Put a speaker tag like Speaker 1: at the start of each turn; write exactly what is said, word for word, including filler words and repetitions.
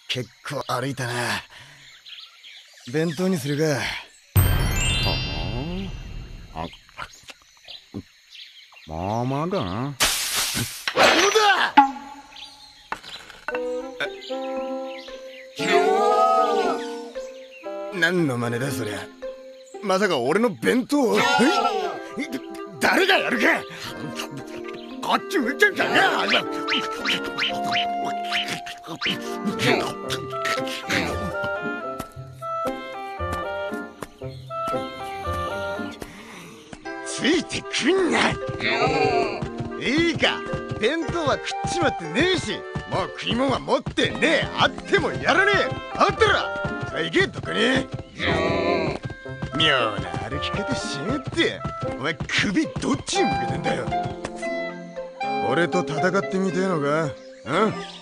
Speaker 1: 結構歩いたな。弁当にするか。
Speaker 2: あまあまだな。
Speaker 1: 何の真似だそりゃ。まさか俺の弁当を誰がやるか。こっち向いてんじゃねえ。ついてくんな。いいか、弁当は食っちまってねえし、もう食い物は持ってねえ。あってもやらねえ。あったらさあ行け、どこに。妙な歩き方しやがって。お前首どっちに向けてんだよ。俺と戦ってみてえのか。うん。